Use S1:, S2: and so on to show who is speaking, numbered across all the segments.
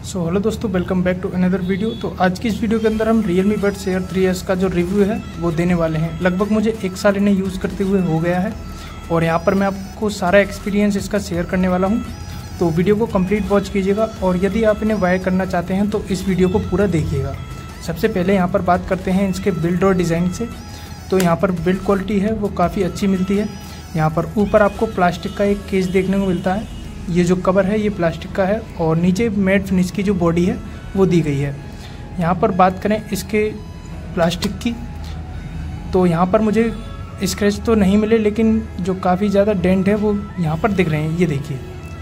S1: सो hello दोस्तों, welcome back to another video. तो आज की इस वीडियो के अंदर हम Realme Buds Air 3s का जो रिव्यू है वो देने वाले हैं। लगभग मुझे 1 साल इन्हें यूज़ करते हुए हो गया है और यहाँ पर मैं आपको सारा एक्सपीरियंस इसका शेयर करने वाला हूँ। तो वीडियो को कंप्लीट वॉच कीजिएगा और यदि आप इन्हें बाय करना चाहते हैं तो इस वीडियो को पूरा देखिएगा। सबसे पहले यहाँ पर बात करते हैं इसके बिल्ड और डिज़ाइन से। तो यहाँ पर बिल्ड क्वालिटी है वो काफ़ी अच्छी मिलती है। यहाँ पर ऊपर आपको प्लास्टिक का एक केस देखने को मिलता है। ये जो कवर है ये प्लास्टिक का है और नीचे मैट फिनिश की जो बॉडी है वो दी गई है। यहाँ पर बात करें इसके प्लास्टिक की, तो यहाँ पर मुझे स्क्रैच तो नहीं मिले, लेकिन जो काफ़ी ज़्यादा डेंट है वो यहाँ पर दिख रहे हैं, ये देखिए।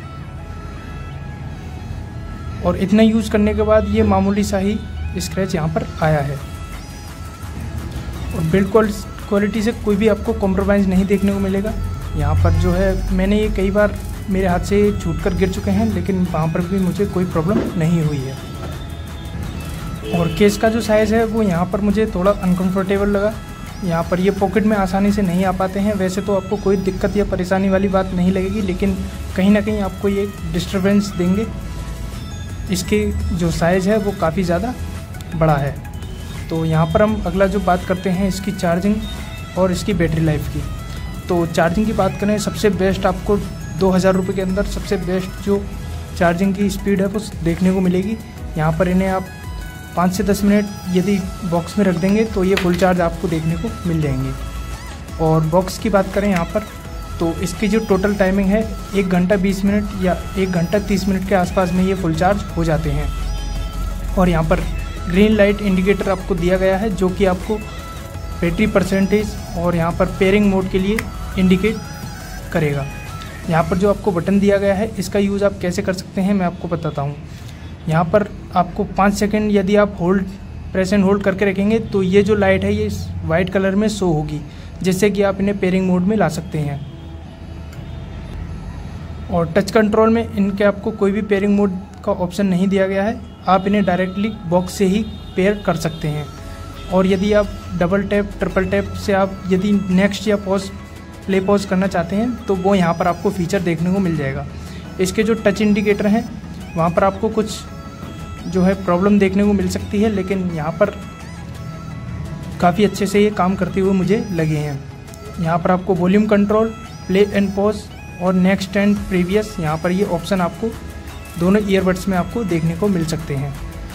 S1: और इतना यूज़ करने के बाद ये मामूली सा ही स्क्रैच यहाँ पर आया है। और बिल्ड क्वालिटी से कोई भी आपको कॉम्प्रोमाइज़ नहीं देखने को मिलेगा। यहाँ पर जो है मैंने ये कई बार मेरे हाथ से छूट कर गिर चुके हैं, लेकिन वहाँ पर भी मुझे कोई प्रॉब्लम नहीं हुई है। और केस का जो साइज़ है वो यहाँ पर मुझे थोड़ा अनकंफर्टेबल लगा। यहाँ पर ये पॉकेट में आसानी से नहीं आ पाते हैं। वैसे तो आपको कोई दिक्कत या परेशानी वाली बात नहीं लगेगी, लेकिन कहीं ना कहीं आपको ये डिस्टर्बेंस देंगे। इसके जो साइज़ है वो काफ़ी ज़्यादा बड़ा है। तो यहाँ पर हम अगला जो बात करते हैं इसकी चार्जिंग और इसकी बैटरी लाइफ की। तो चार्जिंग की बात करें, सबसे बेस्ट आपको 2000 रुपये के अंदर सबसे बेस्ट जो चार्जिंग की स्पीड है वो देखने को मिलेगी। यहाँ पर इन्हें आप 5 से 10 मिनट यदि बॉक्स में रख देंगे तो ये फुल चार्ज आपको देखने को मिल जाएंगे। और बॉक्स की बात करें यहाँ पर, तो इसकी जो टोटल टाइमिंग है 1 घंटा 20 मिनट या 1 घंटा 30 मिनट के आसपास में ये फुल चार्ज हो जाते हैं। और यहाँ पर ग्रीन लाइट इंडिकेटर आपको दिया गया है जो कि आपको बैटरी परसेंटेज और यहाँ पर पेयरिंग मोड के लिए इंडिकेट करेगा। यहाँ पर जो आपको बटन दिया गया है इसका यूज़ आप कैसे कर सकते हैं मैं आपको बताता हूँ। यहाँ पर आपको 5 सेकंड यदि आप प्रेस एंड होल्ड करके रखेंगे तो ये जो लाइट है ये वाइट कलर में शो होगी, जिससे कि आप इन्हें पेयरिंग मोड में ला सकते हैं। और टच कंट्रोल में इनके आपको कोई भी पेयरिंग मोड का ऑप्शन नहीं दिया गया है। आप इन्हें डायरेक्टली बॉक्स से ही पेयर कर सकते हैं। और यदि आप डबल टैप ट्रिपल टैप से आप यदि नेक्स्ट या प्ले पॉज करना चाहते हैं तो वो यहाँ पर आपको फीचर देखने को मिल जाएगा। इसके जो टच इंडिकेटर हैं वहाँ पर आपको कुछ जो है प्रॉब्लम देखने को मिल सकती है, लेकिन यहाँ पर काफ़ी अच्छे से ये काम करते हुए मुझे लगे हैं। यहाँ पर आपको volume control, play and pause और नेक्स्ट एंड प्रीवियस, यहाँ पर ये ऑप्शन आपको दोनों ईयरबड्स में आपको देखने को मिल सकते हैं।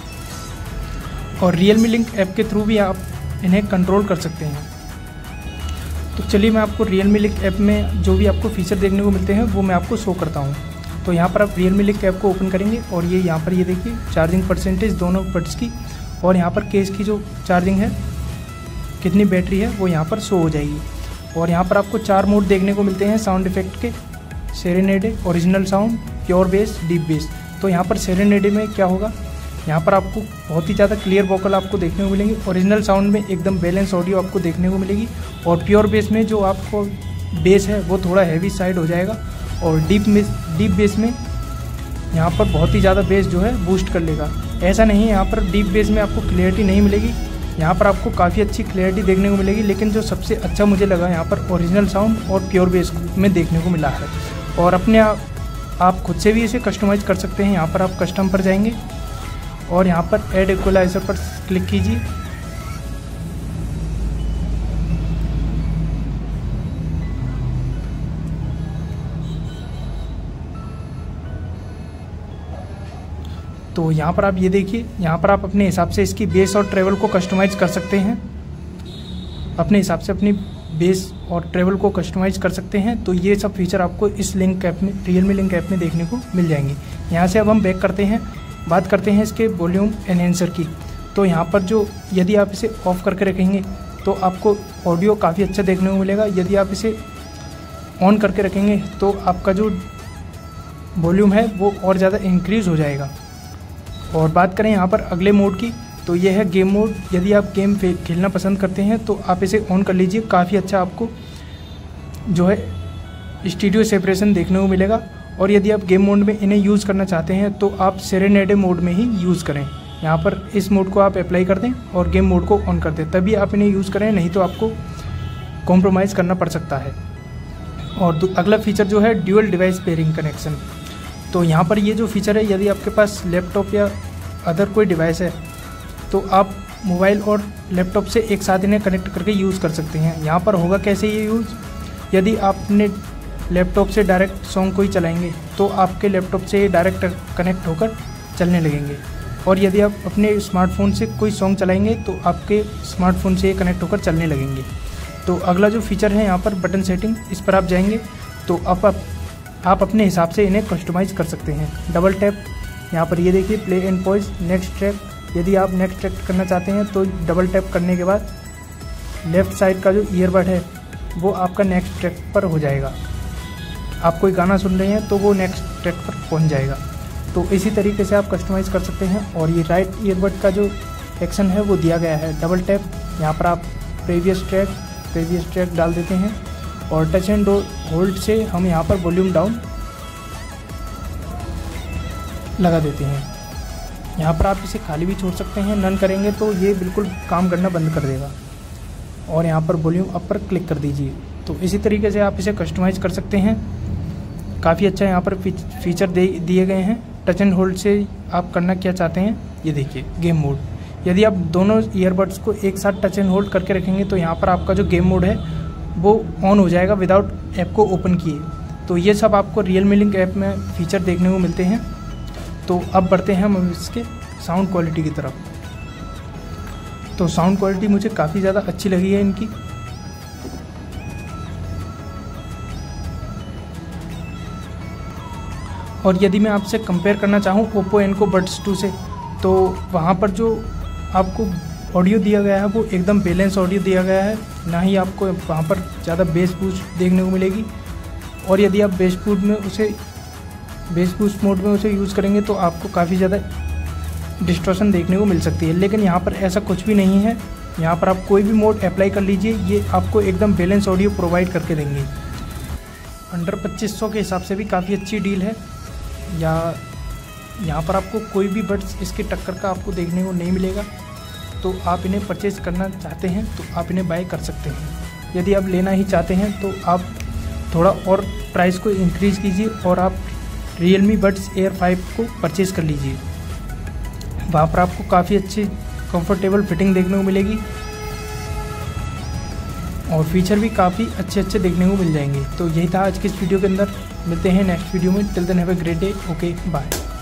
S1: और Realme Link ऐप के थ्रू भी आप इन्हें कंट्रोल कर सकते हैं। तो चलिए मैं आपको Realme Link ऐप में जो भी आपको फीचर देखने को मिलते हैं वो मैं आपको शो करता हूँ। तो यहाँ पर आप Realme Link ऐप को ओपन करेंगे और ये यहाँ पर ये देखिए चार्जिंग परसेंटेज दोनों बड्स की और यहाँ पर केस की जो चार्जिंग है, कितनी बैटरी है वो यहाँ पर शो हो जाएगी। और यहाँ पर आपको 4 मोड देखने को मिलते हैं साउंड इफेक्ट के, serenade, original sound, pure bass, deep bass. तो यहाँ पर सेरेनेडे में क्या होगा, यहाँ पर आपको बहुत ही ज़्यादा क्लियर वोकल आपको देखने को मिलेंगे। ओरिजिनल साउंड में एकदम बैलेंस ऑडियो आपको देखने को मिलेगी। और प्योर बेस में जो आपको बेस है वो थोड़ा हैवी साइड हो जाएगा। और डीप बेस में यहाँ पर बहुत ही ज़्यादा बेस जो है बूस्ट कर लेगा। ऐसा नहीं है यहाँ पर डीप बेस में आपको क्लियरिटी नहीं मिलेगी, यहाँ पर आपको काफ़ी अच्छी क्लियरिटी देखने को मिलेगी। लेकिन जो सबसे अच्छा मुझे लगा यहाँ पर ओरिजिनल साउंड और प्योर बेस में देखने को मिला है। और अपने आप खुद से भी इसे कस्टमाइज़ कर सकते हैं। यहाँ पर आप कस्टम पर जाएंगे और यहाँ पर ऐड इक्वलाइजर पर क्लिक कीजिए। तो यहाँ पर आप ये देखिए, यहाँ पर आप अपने हिसाब से इसकी बेस और ट्रेवल को कस्टमाइज़ कर सकते हैं। अपने हिसाब से अपनी बेस और ट्रेवल को कस्टमाइज़ कर सकते हैं। तो ये सब फीचर आपको इस लिंक ऐप में, Realme Link ऐप में देखने को मिल जाएंगे। यहाँ से अब हम बैक करते हैं, बात करते हैं इसके वॉल्यूम एनहेंसर की। तो यहाँ पर जो यदि आप इसे ऑफ़ करके रखेंगे तो आपको ऑडियो काफ़ी अच्छा देखने को मिलेगा। यदि आप इसे ऑन करके रखेंगे तो आपका जो वॉल्यूम है वो और ज़्यादा इंक्रीज़ हो जाएगा। और बात करें यहाँ पर अगले मोड की, तो ये है गेम मोड। यदि आप गेम खेलना पसंद करते हैं तो आप इसे ऑन कर लीजिए। काफ़ी अच्छा आपको जो है स्टीरियो सेपरेशन देखने को मिलेगा। और यदि आप गेम मोड में इन्हें यूज़ करना चाहते हैं तो आप सेरेनेडे मोड में ही यूज़ करें। यहाँ पर इस मोड को आप अप्लाई कर दें और गेम मोड को ऑन कर दें, तभी आप इन्हें यूज़ करें, नहीं तो आपको कॉम्प्रोमाइज़ करना पड़ सकता है। और अगला फीचर जो है ड्यूअल डिवाइस पेयरिंग कनेक्शन। तो यहाँ पर ये जो फीचर है, यदि आपके पास लैपटॉप या अदर कोई डिवाइस है तो आप मोबाइल और लैपटॉप से एक साथ इन्हें कनेक्ट करके यूज़ कर सकते हैं। यहाँ पर होगा कैसे ये यूज़, यदि आप अपने लैपटॉप से डायरेक्ट सॉन्ग कोई चलाएंगे तो आपके लैपटॉप से डायरेक्ट कनेक्ट होकर चलने लगेंगे, और यदि आप अपने स्मार्टफोन से कोई सॉन्ग चलाएंगे तो आपके स्मार्टफोन से कनेक्ट होकर चलने लगेंगे। तो अगला जो फीचर है यहाँ पर बटन सेटिंग, इस पर आप जाएंगे तो आप अपने हिसाब से इन्हें कस्टमाइज़ कर सकते हैं। डबल टैप यहाँ पर ये देखिए, play and pause, next track. यदि आप नेक्स्ट ट्रैक करना चाहते हैं तो डबल टैप करने के बाद लेफ़्ट साइड का जो ईयरबड है वो आपका नेक्स्ट ट्रैक पर हो जाएगा। आप कोई गाना सुन रहे हैं तो वो नेक्स्ट ट्रैक पर पहुंच जाएगा। तो इसी तरीके से आप कस्टमाइज़ कर सकते हैं। और ये राइट ईयरबड का जो एक्शन है वो दिया गया है, डबल टैप। यहाँ पर आप प्रीवियस ट्रैक डाल देते हैं और टच एंड होल्ड से हम यहाँ पर वॉल्यूम डाउन लगा देते हैं। यहाँ पर आप इसे खाली भी छोड़ सकते हैं, नन करेंगे तो ये बिल्कुल काम करना बंद कर देगा। और यहाँ पर वॉल्यूम अप पर क्लिक कर दीजिए। तो इसी तरीके से आप इसे कस्टमाइज़ कर सकते हैं। काफ़ी अच्छा यहाँ पर फीचर दिए गए हैं। टच एंड होल्ड से आप करना क्या चाहते हैं, ये देखिए गेम मोड। यदि आप दोनों ईयरबड्स को एक साथ टच एंड होल्ड करके रखेंगे तो यहाँ पर आपका जो गेम मोड है वो ऑन हो जाएगा विदाउट ऐप को ओपन किए। तो ये सब आपको रियलमी लिंक ऐप में फीचर देखने को मिलते हैं। तो अब बढ़ते हैं हम इसके साउंड क्वालिटी की तरफ। तो साउंड क्वालिटी मुझे काफ़ी ज़्यादा अच्छी लगी है इनकी। और यदि मैं आपसे कंपेयर करना चाहूँ ओप्पो एनको बड्स 2 से, तो वहाँ पर जो आपको ऑडियो दिया गया है वो एकदम बैलेंस ऑडियो दिया गया है, ना ही आपको वहाँ पर ज़्यादा बेस बूस्ट देखने को मिलेगी। और यदि आप बेस बूस्ट मोड में उसे यूज़ करेंगे तो आपको काफ़ी ज़्यादा डिस्टॉर्शन देखने को मिल सकती है। लेकिन यहाँ पर ऐसा कुछ भी नहीं है। यहाँ पर आप कोई भी मोड अप्लाई कर लीजिए, ये आपको एकदम बैलेंस ऑडियो प्रोवाइड करके देंगे। अंडर 2500 के हिसाब से भी काफ़ी अच्छी डील है। या यहाँ पर आपको कोई भी बड्स इसके टक्कर का आपको देखने को नहीं मिलेगा। तो आप इन्हें परचेज़ करना चाहते हैं तो आप इन्हें बाय कर सकते हैं। यदि आप लेना ही चाहते हैं तो आप थोड़ा और प्राइस को इंक्रीज़ कीजिए और आप रियलमी बड्स एयर 5 को परचेज़ कर लीजिए। वहाँ पर आपको काफ़ी अच्छी कंफर्टेबल फिटिंग देखने को मिलेगी और फीचर भी काफ़ी अच्छे देखने को मिल जाएंगे। तो यही था आज की इस वीडियो के अंदर। मिलते हैं नेक्स्ट वीडियो में। Till then have a great day. Okay bye.